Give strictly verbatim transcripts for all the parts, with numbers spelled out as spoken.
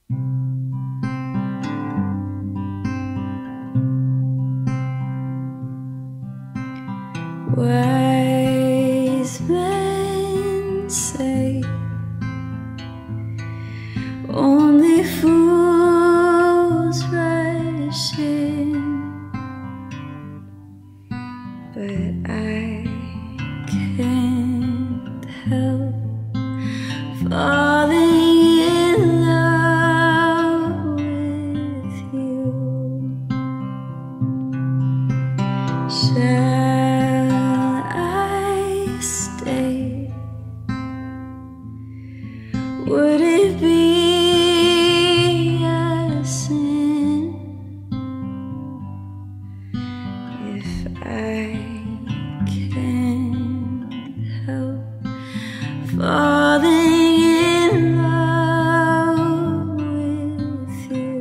Wise men say only fools rush in, but I can't help falling in love with you. Shall I stay? Would it be a sin if I can't help falling in love with you?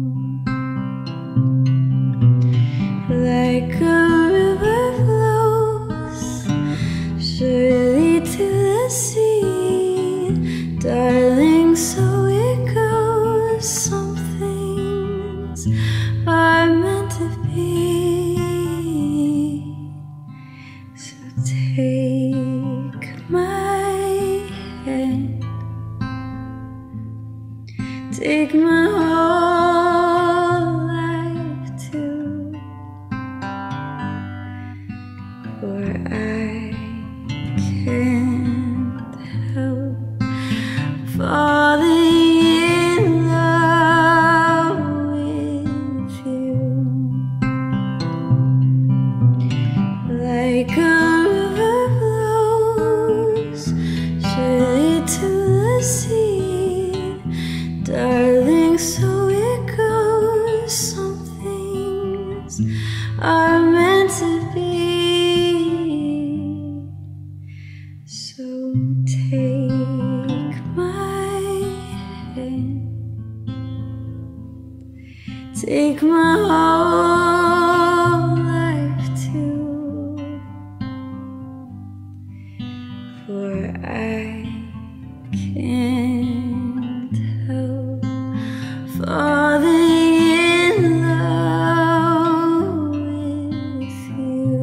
Like a river flows surely to the sea, darling, so it goes. Some things are meant to be. So take my hand, take my whole life too, for I can't help falling in love with you. Like a river flows surely to the sea, darling, so it goes. Some things are meant to be. So take my hand, take my whole life too, for I can't help falling in love with you,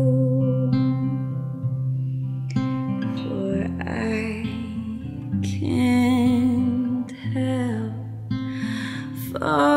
for I can't help falling